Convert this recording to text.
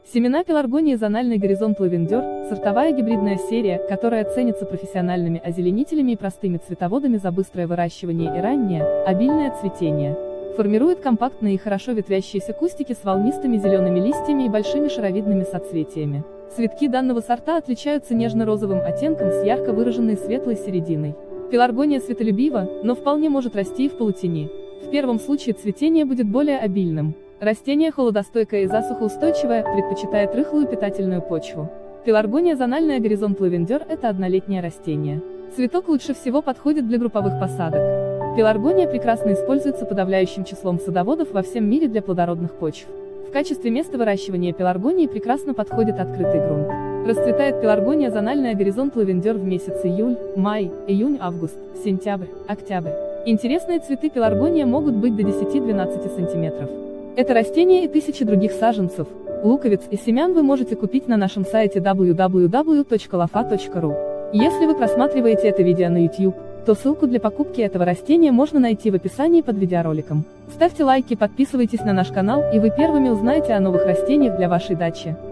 Семена пеларгонии зональный горизонт лавендер – сортовая гибридная серия, которая ценится профессиональными озеленителями и простыми цветоводами за быстрое выращивание и раннее, обильное цветение. Формирует компактные и хорошо ветвящиеся кустики с волнистыми зелеными листьями и большими шаровидными соцветиями. Цветки данного сорта отличаются нежно-розовым оттенком с ярко выраженной светлой серединой. Пеларгония светолюбива, но вполне может расти и в полутени. В первом случае цветение будет более обильным. Растение холодостойкое и засухоустойчивое, предпочитает рыхлую питательную почву. Пеларгония зональная горизонт лавендер – это однолетнее растение. Цветок лучше всего подходит для групповых посадок. Пеларгония прекрасно используется подавляющим числом садоводов во всем мире для плодородных почв. В качестве места выращивания пеларгонии прекрасно подходит открытый грунт. Расцветает пеларгония зональная горизонт лавендер в месяцы июль, май, июнь, август, сентябрь, октябрь. Интересные цветы пеларгония могут быть до 10-12 см. Это растение и тысячи других саженцев, луковиц и семян вы можете купить на нашем сайте www.lofa.ru. Если вы просматриваете это видео на YouTube, то ссылку для покупки этого растения можно найти в описании под видеороликом. Ставьте лайки, подписывайтесь на наш канал, и вы первыми узнаете о новых растениях для вашей дачи.